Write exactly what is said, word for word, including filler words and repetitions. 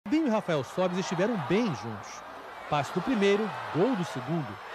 Binho e Rafael Sobis estiveram bem juntos. Passe do primeiro, gol do segundo.